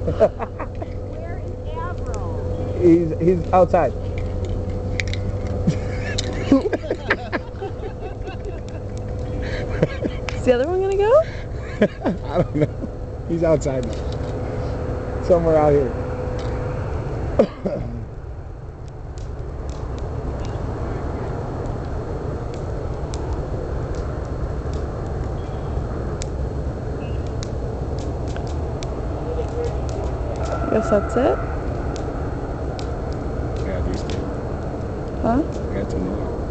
Where is Avril? He's outside. Is the other one gonna go? I don't know. He's outside now. Somewhere out here. I guess that's it. Yeah, these two. Huh? I got two more.